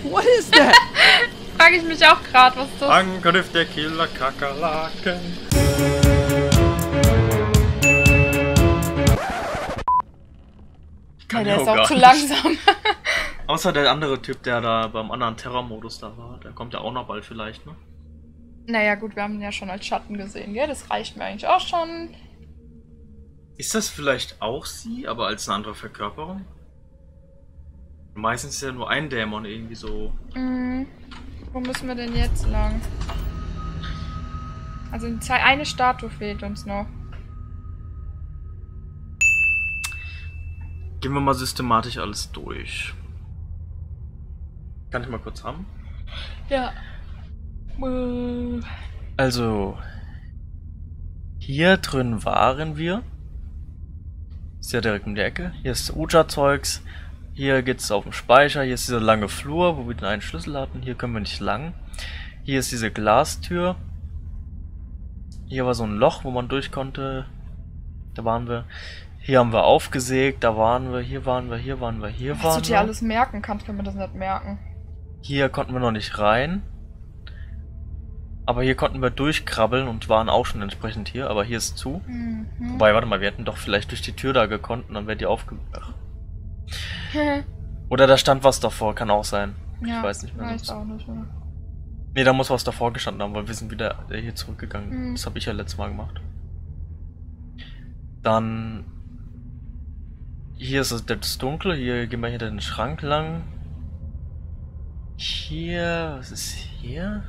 What is that? Frage ich mich auch gerade, was ist das? Angriff der Killer-Kakerlaken. Ja, der ist auch zu langsam. Außer der andere Typ, der da beim anderen Terror-Modus da war. Der kommt ja auch noch bald vielleicht, ne? Naja gut, wir haben ihn ja schon als Schatten gesehen, gell? Das reicht mir eigentlich auch schon. Ist das vielleicht auch sie, aber als eine andere Verkörperung? Meistens ist ja nur ein Dämon irgendwie so. Wo müssen wir denn jetzt lang? Also eine Statue fehlt uns noch. Gehen wir mal systematisch alles durch. Kann ich mal kurz haben? Ja. Also, hier drin waren wir. Ist ja direkt um die Ecke. Hier ist Uja-Zeugs. Hier geht's auf den Speicher. Hier ist dieser lange Flur, wo wir den einen Schlüssel hatten. Hier können wir nicht lang. Hier ist diese Glastür. Hier war so ein Loch, wo man durch konnte. Da waren wir. Hier haben wir aufgesägt. Da waren wir. Hier waren wir. Hier waren wir. Hier waren wir. Was du dir alles merken kannst, können wir das nicht merken. Hier konnten wir noch nicht rein. Aber hier konnten wir durchkrabbeln und waren auch schon entsprechend hier. Aber hier ist zu. Wobei, warte mal, wir hätten doch vielleicht durch die Tür da gekonnt und dann wäre die aufgemacht. Oder da stand was davor, kann auch sein. Ja, ich weiß nicht mehr. Weiß auch nicht mehr. Nee, da muss was davor gestanden haben, weil wir sind wieder hier zurückgegangen. Das habe ich ja letztes Mal gemacht. Dann... Hier ist das Dunkel, hier gehen wir hinter den Schrank lang. Hier... Was ist hier?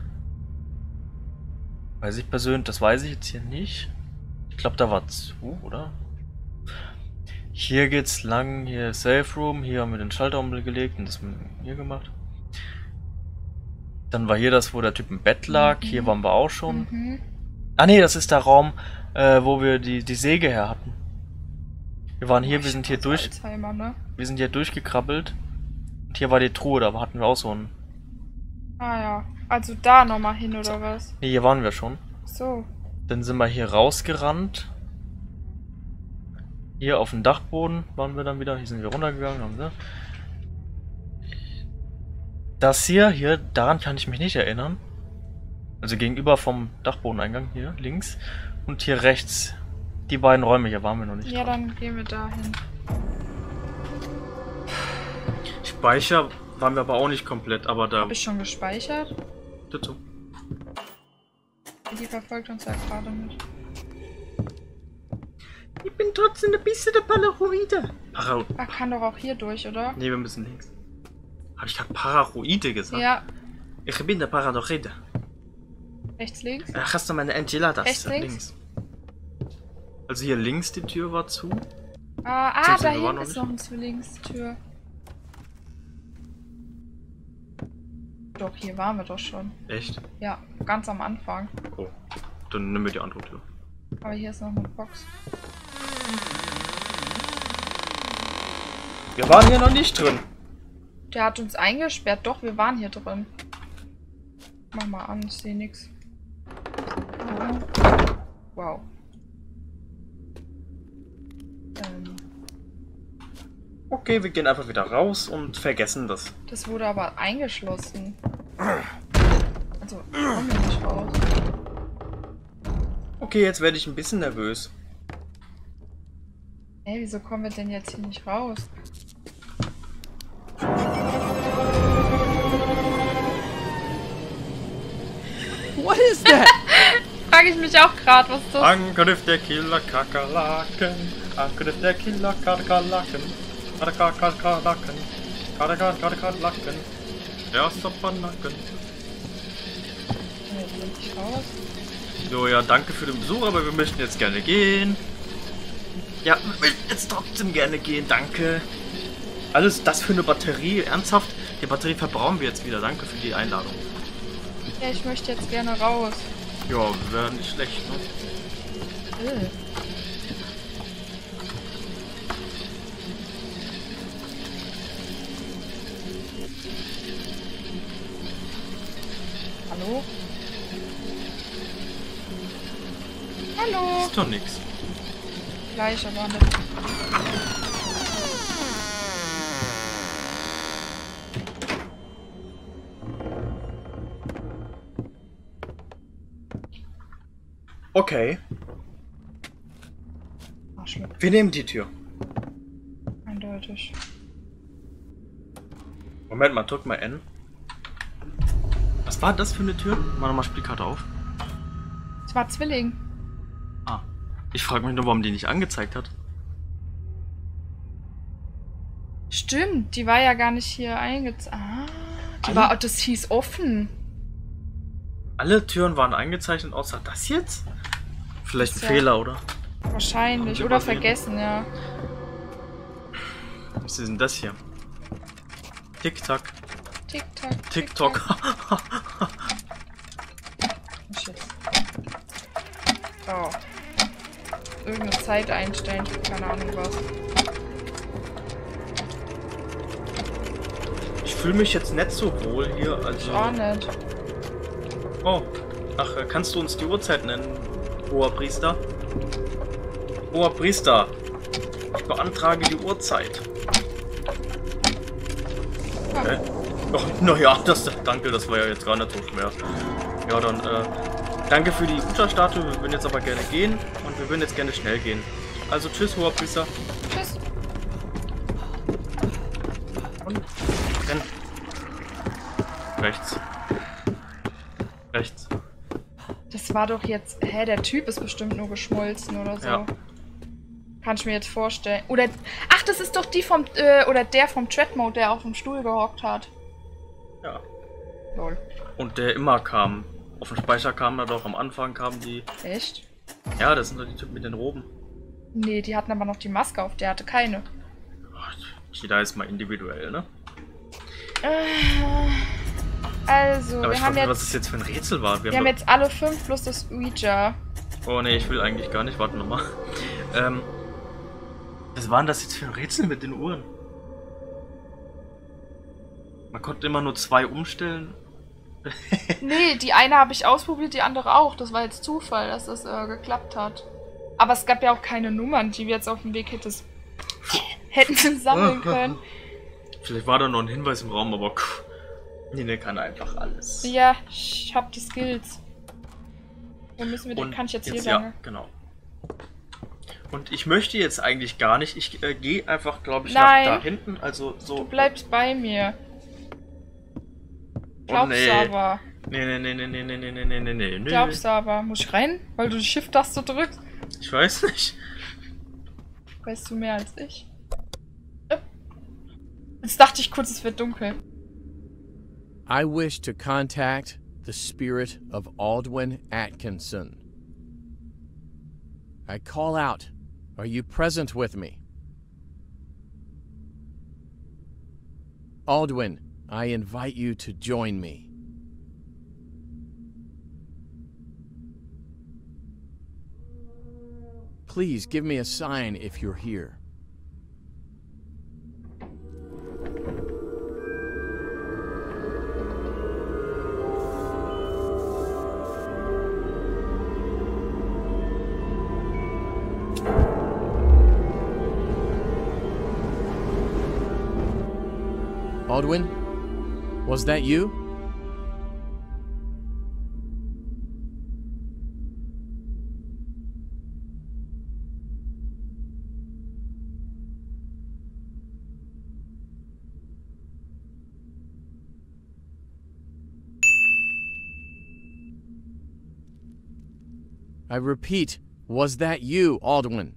Weiß ich persönlich, das weiß ich jetzt hier nicht. Ich glaube, da war zu, oder? Hier geht's lang, hier ist Safe Room, hier haben wir den Schalter umgelegt und das hier gemacht. Dann war hier das, wo der Typ im Bett lag, hier waren wir auch schon. Ah ne, das ist der Raum, wo wir die Säge her hatten. Wir waren hier, wir sind hier durch. Alzheimer, ne? Wir sind hier durchgekrabbelt. Und hier war die Truhe, da hatten wir auch so einen. Ah ja. Also da nochmal hin, oder was? Ne, hier waren wir schon. So. Dann sind wir hier rausgerannt. Hier auf dem Dachboden waren wir dann wieder. Hier sind wir runtergegangen. Haben wir. Das hier, daran kann ich mich nicht erinnern. Also gegenüber vom Dachbodeneingang hier links. Und hier rechts. Die beiden Räume hier waren wir noch nicht. Ja, dann gehen wir da hin. Speicher waren wir aber auch nicht komplett, aber da... Hab ich schon gespeichert? Dazu. Die verfolgt uns ja gerade mit. Ich bin trotzdem ein bisschen der Paranoide. Ach, kann doch auch hier durch, oder? Ne, wir müssen links. Habe ich gerade Paranoide gesagt? Ja. Ich bin der Paranoide. Rechts, links? Ach, hast du meine Enchiladas? Rechts, links? Also hier links die Tür war zu. Da hinten ist noch eine Zwillingstür. Doch, hier waren wir doch schon. Echt? Ja, ganz am Anfang. Oh, dann nehmen wir die andere Tür. Aber hier ist noch eine Box. Wir waren hier noch nicht drin. Der hat uns eingesperrt. Doch, wir waren hier drin. Mach mal an, ich sehe nichts. Wow. Okay, wir gehen einfach wieder raus und vergessen das. Das wurde aber eingeschlossen. Also, kommen wir nicht raus. Okay, jetzt werde ich ein bisschen nervös. Ey, wieso kommen wir denn jetzt hier nicht raus? What is that? Frage ich mich auch gerade, was ist das? Angriff der Killer-Kakerlaken. Angriff der Killer-Kakerlaken. Kakerlaken. Kakerlaken. Erster Panacken. Kommen wir hier nicht raus? So, ja, danke für den Besuch, aber wir möchten jetzt gerne gehen. Ja, wir möchten jetzt trotzdem gerne gehen, danke. Alles das für eine Batterie, ernsthaft? Die Batterie verbrauchen wir jetzt wieder, danke für die Einladung. Ja, ich möchte jetzt gerne raus. Ja, wäre nicht schlecht, ne? Hallo? Hallo? Ist doch nix. Gleich, aber nicht. Okay. Arschloch. Wir nehmen die Tür. Eindeutig. Moment mal, drück mal N. Was war das für eine Tür? Mach nochmal Spielkarte auf. Es war Zwilling. Ah. Ich frage mich nur, warum die nicht angezeigt hat. Stimmt, die war ja gar nicht hier eingezeigt. Ah, die war, das hieß offen. Alle Türen waren eingezeichnet, außer das jetzt? Vielleicht ein Ja. Fehler, oder? Wahrscheinlich. Haben Oder Sie übersehen? vergessen, ja. Was ist denn das hier? Tick-Tack. Tick-Tack. TikTok. Shit. So. Irgendeine Zeit einstellen, ich hab keine Ahnung was. Ich fühle mich jetzt nicht so wohl hier, Ich also... auch nicht. Oh. Ach, kannst du uns die Uhrzeit nennen, hoher Priester? Hoher Priester. Ich beantrage die Uhrzeit. Okay. Oh, naja, danke, das war ja jetzt gar nicht so schwer. Ja, dann, danke für die Ucha-Statue, wir würden jetzt aber gerne gehen und wir würden jetzt gerne schnell gehen. Also tschüss, hoher Priester. Tschüss. Und renn. Rechts. Rechts. Das war doch jetzt... Hä, der Typ ist bestimmt nur geschmolzen oder so. Ja. Kann ich mir jetzt vorstellen. Oder... Ach, das ist doch die vom... oder der vom Treadmode, der auf dem Stuhl gehockt hat. Ja. Lol. Und der immer kam. Auf dem Speicher kam er doch, am Anfang kamen die... Echt? Ja, das sind doch die Typen mit den Roben. Nee, die hatten aber noch die Maske auf. Der hatte keine. Jeder ist mal individuell, ne? Also, Aber wir ich haben frage mich, was jetzt... das jetzt für ein Rätsel war. Wir haben jetzt alle 5 plus das Ouija. Oh ne, ich will eigentlich gar nicht. Warte nochmal. Was war denn das jetzt für ein Rätsel mit den Uhren? Man konnte immer nur 2 umstellen. Nee, die eine habe ich ausprobiert, die andere auch. Das war jetzt Zufall, dass das geklappt hat. Aber es gab ja auch keine Nummern, die wir jetzt auf dem Weg hätten sammeln können. Vielleicht war da noch ein Hinweis im Raum, aber Nine kann einfach alles. Ja, ich hab die Skills. Wo müssen wir Und den? Kann ich jetzt hier ja, lang? genau. Und ich möchte jetzt eigentlich gar nicht. Ich gehe einfach, glaube ich, Nein. nach da hinten. Also so. Du bleibst bei mir. Oh, Glaubst nee. aber. Nee. Glaubst aber. Muss ich rennen? Weil du die Shift-Taste drückst? Ich weiß nicht. Weißt du mehr als ich? Jetzt dachte ich kurz, es wird dunkel. I wish to contact the spirit of Aldwin Atkinson. I call out. Are you present with me? Aldwin, I invite you to join me. Please give me a sign if you're here. Aldwin, was that you? I repeat, was that you, Aldwin?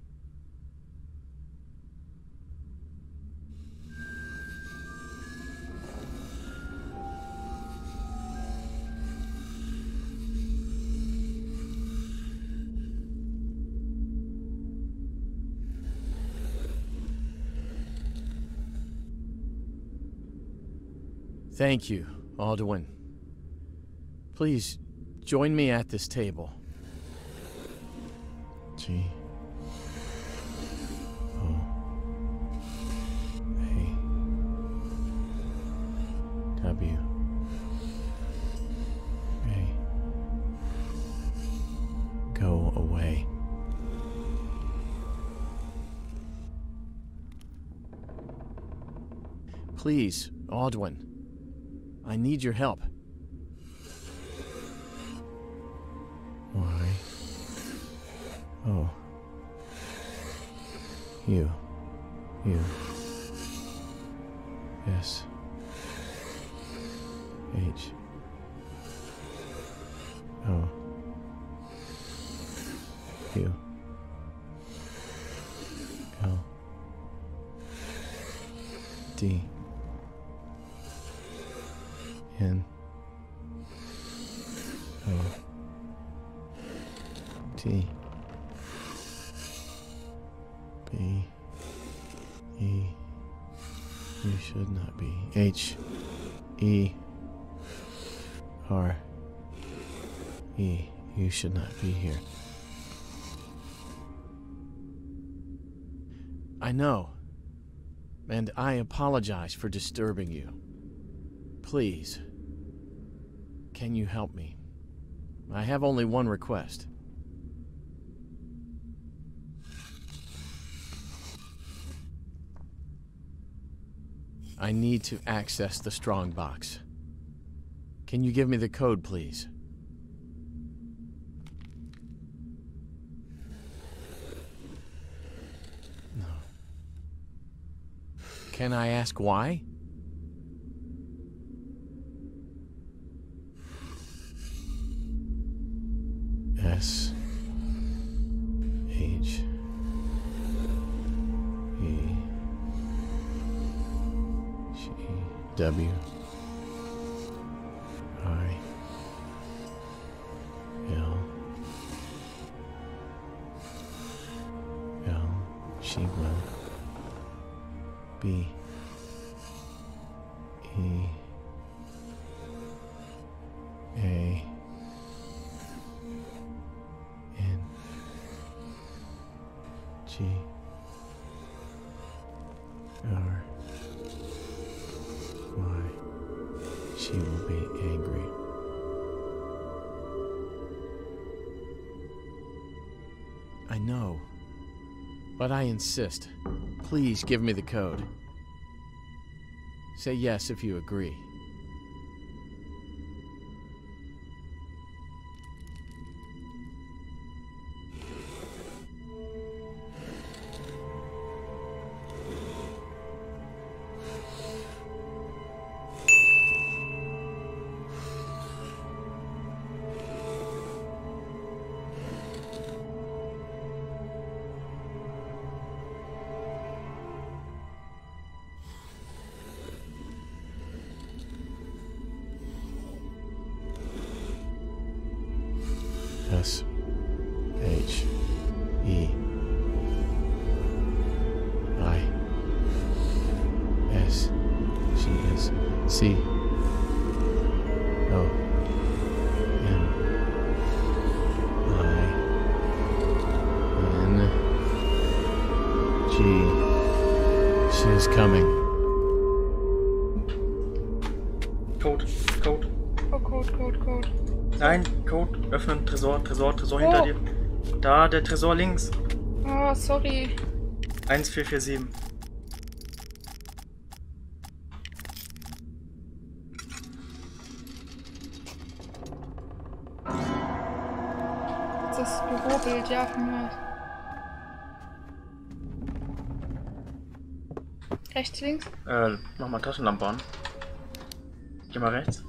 Thank you, Aldwin. Please join me at this table. G O A W A. Go away. Please, Aldwin. I need your help. Why U. U. S. H. O. U. L. D. N. O. T. B. E. You should not be. H. E. R. E. You should not be here. I know. And I apologize for disturbing you. Please, can you help me? I have only one request. I need to access the Strongbox. Can you give me the code, please? No. Can I ask why? S. H. E. G. W. I. L. L. She will. B. E. A. N. G. R. Y. She will be angry. I know, but I insist. Please give me the code. Say yes if you agree. S. H. E. I. S. She is. C. O. N. I. N. G. She is coming. Code. Oh, Code. Nein, Code. Öffnen. Tresor hinter dir. Da, der Tresor links. Oh, sorry. 1447. Das ist das Bürobild, ja, von mir. Rechts, links? Mach mal Taschenlampe an. Geh mal rechts.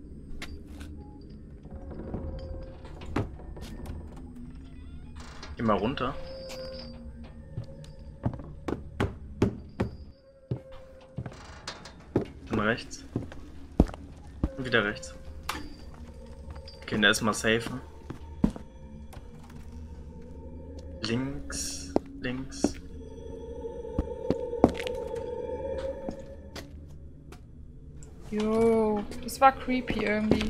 Geh mal runter. Dann rechts. Und wieder rechts. Okay, dann erstmal safen. Links. Jo, das war creepy irgendwie.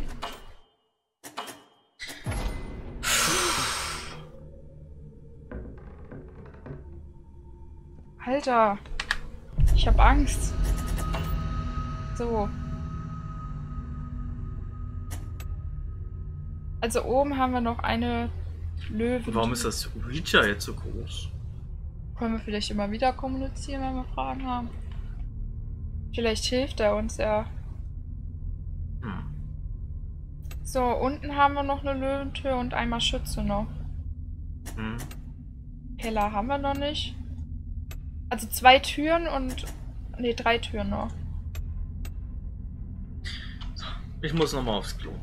Alter, ich hab Angst. So. Also oben haben wir noch eine Löwen. Warum ist das Ouija jetzt so groß? Können wir vielleicht immer wieder kommunizieren, wenn wir Fragen haben? Vielleicht hilft er uns ja. So, unten haben wir noch eine Löwentür und einmal Schütze noch. Keller haben wir noch nicht. Also 2 Türen und... Ne, 3 Türen noch. Ich muss nochmal aufs Klo.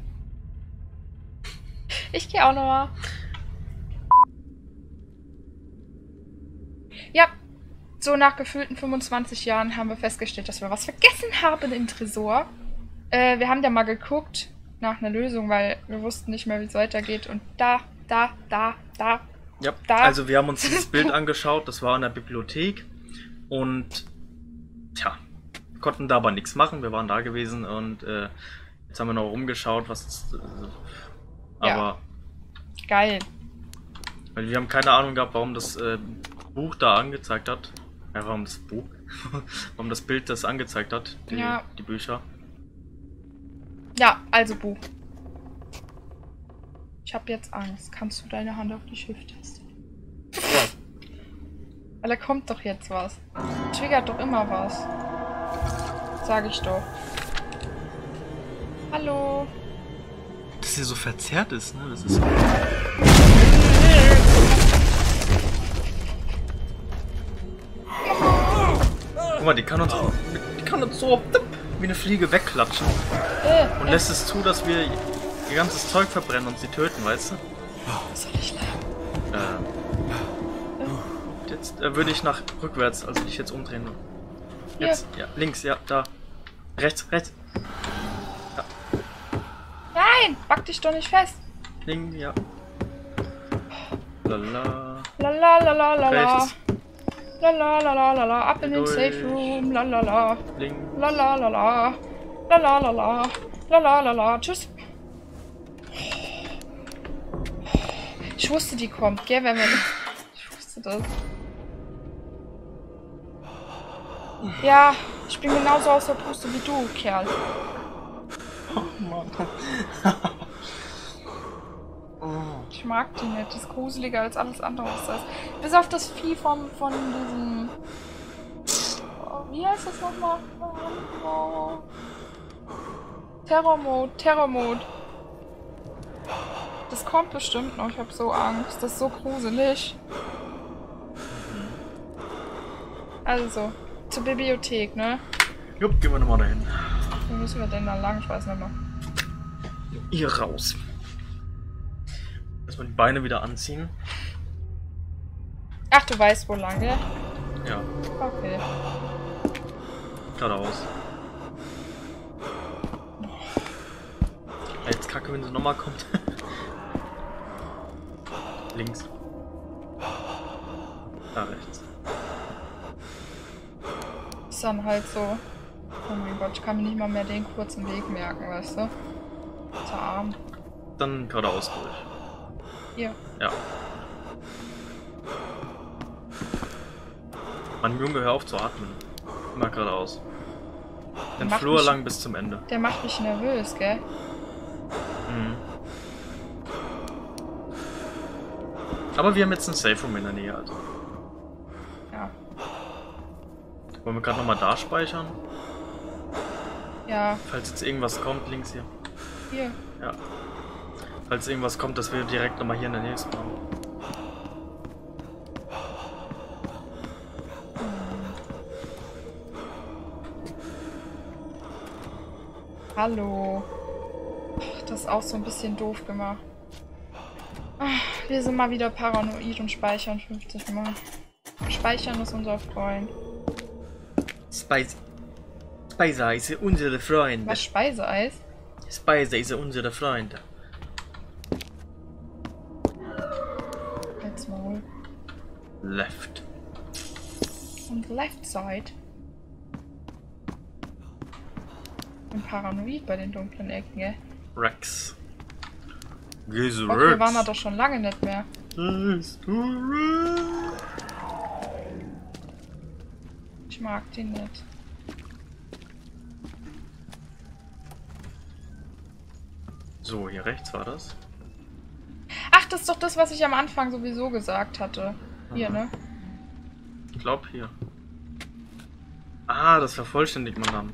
Ich gehe auch nochmal. Ja, so nach gefühlten 25 Jahren haben wir festgestellt, dass wir was vergessen haben im Tresor. Wir haben ja mal geguckt nach einer Lösung, weil wir wussten nicht mehr, wie es weitergeht. Und da. Ja, Da. also wir haben uns dieses Bild angeschaut, das war in der Bibliothek und tja, konnten da aber nichts machen, wir waren da gewesen und jetzt haben wir noch rumgeschaut, was aber Geil. weil wir haben keine Ahnung gehabt, warum das Buch da angezeigt hat. Ja, warum das Buch? Warum das Bild das angezeigt hat, die Bücher. Ja, also Buch. Ich habe jetzt Angst. Kannst du deine Hand auf die Shift-Taste? Weil da kommt doch jetzt was. Triggert doch immer was. Sag ich doch. Hallo. Dass sie so verzerrt ist, ne? Das ist. Guck mal, die kann uns so wie eine Fliege wegklatschen. Und lässt es zu, dass wir ihr ganzes Zeug verbrennen und sie töten, weißt du? Was soll ich lernen? Jetzt würde ich nach rückwärts, also dich jetzt umdrehen. Jetzt, ja, links, ja, da. Rechts. Ja. Nein! Back dich doch nicht fest! Links, ja. Lala. Lalalala. Rechts. Lalalala. Ab in den Durch. Safe Room. Lalala. Links. Lalalala. Lalalala. Lalalala. Tschüss. Ich wusste, die kommt, gell? Wenn wir... Ich wusste das. Ja, ich bin genauso aus der Puste wie du, Kerl. Oh Mann. Ich mag die nicht. Die ist gruseliger als alles andere, was das ist. Bis auf das Vieh von diesem... Oh, wie heißt das nochmal? Oh. Terror-Mode. Das kommt bestimmt noch. Ich habe so Angst. Das ist so gruselig. Also, zur Bibliothek, ne? Jupp, gehen wir nochmal dahin. Wo müssen wir denn da lang? Ich weiß nicht mehr. Hier raus. Erstmal die Beine wieder anziehen. Ach, du weißt wo lang, gell? Ja, Okay. geradeaus. Jetzt kacke, wenn sie nochmal kommt. Links. Da rechts. Ist dann halt so. Oh mein Gott, ich kann mir nicht mal mehr den kurzen Weg merken, weißt du? Zu arm. Dann geradeaus durch. Hier. Ja. Mann, Junge, hör auf zu atmen. Immer geradeaus. Den Macht Flur mich- lang bis zum Ende. Der macht mich nervös, gell? Mhm. Aber wir haben jetzt ein Safe Room in der Nähe, also. Ja. Wollen wir gerade nochmal da speichern? Ja, Falls jetzt irgendwas kommt, links hier. hier. Ja. Falls irgendwas kommt, dass wir direkt nochmal hier in der Nähe spawnen. Hallo. Ach, das ist auch so ein bisschen doof gemacht. Ach, wir sind mal wieder paranoid und speichern 50 Mal. Speichern ist unser Freund. Spicer ist unsere Freunde. Was, Speiseeis? Spicer ist unsere Freunde. Jetzt mal. Left. Und left side. Ich bin paranoid bei den dunklen Ecken, gell? Rex. Och, wir waren da doch schon lange nicht mehr. Ich mag den nicht. So, hier rechts war das. Ach, das ist doch das, was ich am Anfang sowieso gesagt hatte. Hier, ne? Ich glaube hier. Ah, das vervollständigt man dann.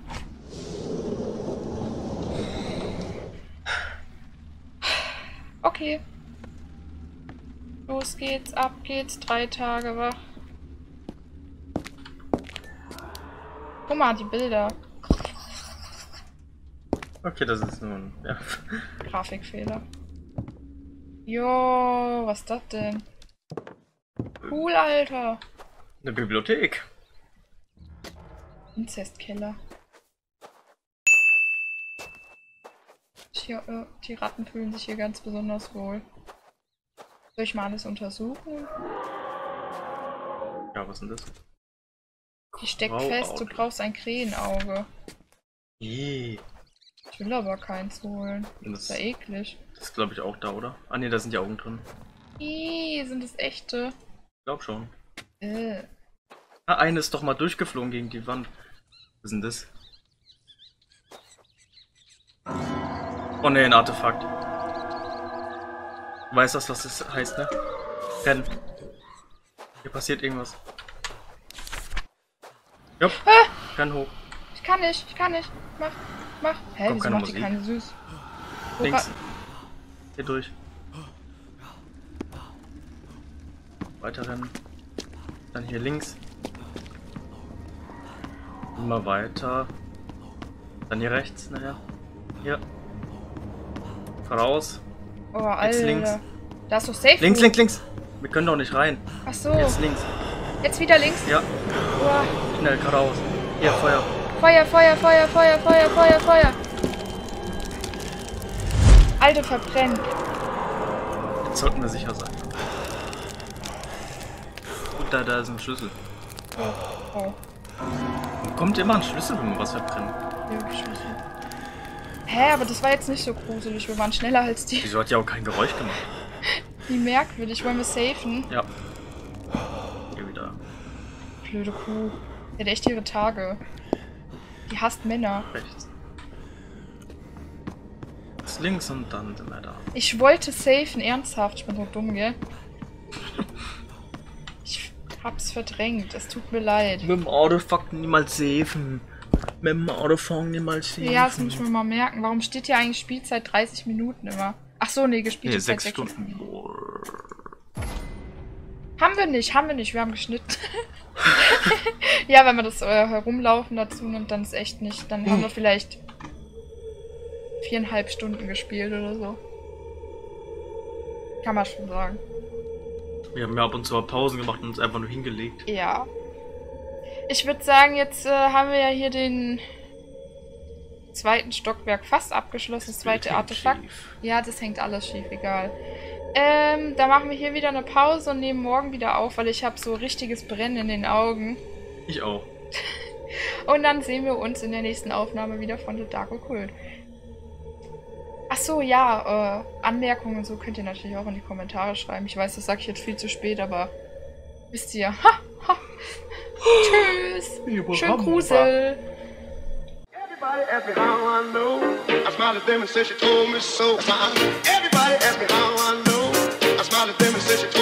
Okay. Los geht's, ab geht's, 3 Tage wach. Guck mal, die Bilder. Okay, das ist nun. Ja. Grafikfehler. Jo, was ist das denn? Cool, Alter. Eine Bibliothek. Inzestkeller. Hier, die Ratten fühlen sich hier ganz besonders wohl. Soll ich mal alles untersuchen? Ja, was ist denn das? Die steckt fest, du brauchst ein Krähenauge. Je. Ich will aber keins holen. Das ist ja eklig. Das ist, glaube ich, auch da, oder? Ah ne, da sind die Augen drin. Sind das echte? Ich glaube schon. Ah, eine ist doch mal durchgeflogen gegen die Wand. Was ist denn das? Oh ne, ein Artefakt. Du weißt das, was das heißt, ne? Renn. Hier passiert irgendwas. Jupp. Renn hoch. Ich kann nicht. Mach. Hä, wieso macht die keine süß? Links. Hier durch. Weiter rennen. Dann hier links. Immer weiter. Dann hier rechts, nachher. Hier. Voraus. Oh, Alter. Jetzt links. Da ist doch safe. Links. Wir können doch nicht rein. Ach so. Jetzt links. Jetzt wieder links? Ja. Oh. Schnell, geradeaus. Hier, Feuer. Feuer. Alter, verbrennt. Jetzt sollten wir sicher sein. Gut, da ist ein Schlüssel. Oh. Kommt immer ein Schlüssel, wenn man was verbrennt. Ja, Schlüssel. Hä, aber das war jetzt nicht so gruselig. Wir waren schneller als die. Wieso hat die auch kein Geräusch gemacht? Wie merkwürdig. Wollen wir safen? Ja. Hier wieder. Blöde Kuh. Die hat echt ihre Tage. Die hasst Männer. Rechts. Jetzt links und dann sind wir da. Ich wollte safen, ernsthaft. Ich bin so dumm, gell? Ich hab's verdrängt. Es tut mir leid. Mit dem Autofuck niemals safen. Mit dem Autofang niemals safen. Ja, das muss ich mir mal merken. Warum steht hier eigentlich Spielzeit 30 Minuten immer? Ach so, nee, gespielt Nee, ist 6 seit Stunden. Haben wir nicht. Wir haben geschnitten. Ja, wenn man das Herumlaufen dazu nimmt, dann ist echt nicht. Dann haben wir vielleicht 4,5 Stunden gespielt oder so. Kann man schon sagen. Wir haben ja ab und zu Pausen gemacht und uns einfach nur hingelegt. Ja. Ich würde sagen, jetzt haben wir ja hier den zweiten Stockwerk fast abgeschlossen. Das zweite Artefakt. Schief. Ja, das hängt alles schief, egal. Da machen wir hier wieder eine Pause und nehmen morgen wieder auf, weil ich habe so richtiges Brennen in den Augen. Ich auch. Und dann sehen wir uns in der nächsten Aufnahme wieder von The Dark Occult. Ach so, ja, Anmerkungen und so könnt ihr natürlich auch in die Kommentare schreiben. Ich weiß, das sage ich jetzt viel zu spät, aber wisst ihr. Tschüss. Schön Grusel. Everybody ask me how I know. I smiled at them and said she told me so. Everybody ask me how I know. I smiled at them and said she told me so.